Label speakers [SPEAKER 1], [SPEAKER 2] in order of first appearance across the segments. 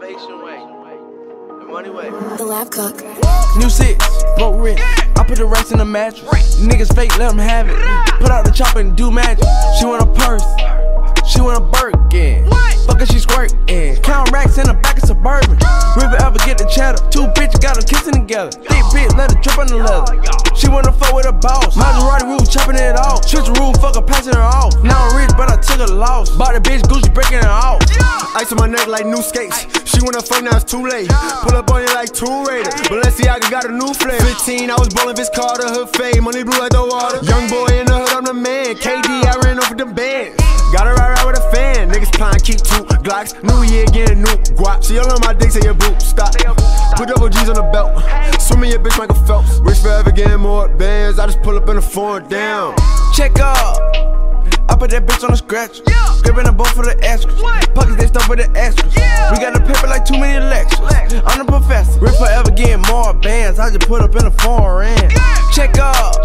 [SPEAKER 1] Elevation way. The money way.
[SPEAKER 2] TheLabCook.
[SPEAKER 3] New six, broke wrist. I put the rest in the mattress. Niggas fake, let them have it. Put out the chopper and do magic. She want a purse. She want a Birken. Fuck her, she squirting. Count racks in the back of Suburban. River ever get the cheddar. Two bitches got them kissing together. Thick bitch, let her drip on the leather. She wanna fuck with a boss. Maserati roof, chopping it off. Switcharoo, fuck her, passing her off. Now I'm rich, but I took a loss. Bought a bitch, Gucci breaking it off.
[SPEAKER 4] Ice on my neck like new skates. She wanna fuck, now it's too late. Pull up on you like Tomb Raider. Balenciagas got a new flavor. 15, I was ballin' Vince Carter, hood fade. Money blue like the water. Young boy in the hood, I'm the man. KD, I ran off with them bands. Gotta ride with a fan. Niggas plotting, keep 2 Glocks. New year, getting new guap. She all on my dick, say your boot, stop. Put double G's on the belt. Swimming your bitch Michael Phelps. Rich forever, getting more bands. I just pull up in the foreign down.
[SPEAKER 3] Check up. I put that bitch on the scratch. Gripping the boat for the extras. Pockets they stuff with the extras. We got the paper like too many lectures. I'm the professor. Rich forever, getting more bands. I just put up in the foreign. Check up.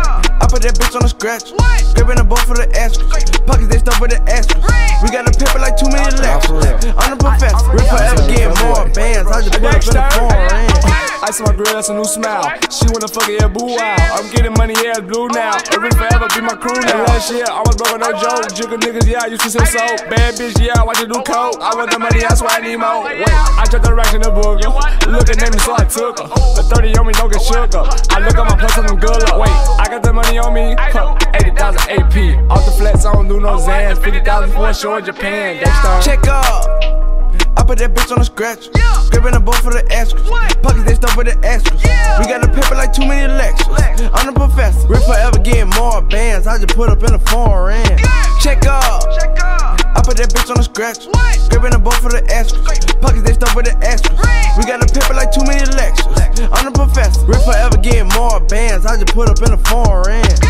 [SPEAKER 3] I put that bitch on the scratch. Gripping the boat for the extras. Pockets they stuff with the extras. We got the paper like too many lectures. I'm the professor. Rich forever, getting more bands. I just put up in the foreign.
[SPEAKER 5] Ice on my grill, that's a new smile. She wanna fuck it, yeah, boo wow. I'm getting money, yeah, it's blue now. Every forever be my crew now. And last year, I was broke, no joke. Jiggle niggas, yeah, I used to sell soap. Bad bitch, yeah, I watch you do coke. I want the money, that's why I need more. Wait, I dropped the racks in the book. Look at me, so I took her. The 30 on me, don't get shook up. I look at my plus, I'm good up. Wait, I got the money on me. 80,000 AP. Off the flats, I don't do no Zans. 50,000 for a show in Japan.
[SPEAKER 3] Check up. I put that bitch on the scratch. Gripping the boat for the extras. Pockets they stuff with the extras. We got the paper like too many lectures. I'm the professor. Rich forever, getting more bands. I just put up in the foreign. Check up. I put that bitch on the scratch. Gripping the boat for the extras. Pockets they stuff with the extras. We got the paper like too many lectures. I'm the professor. Rich forever, getting more bands. I just put up in the foreign.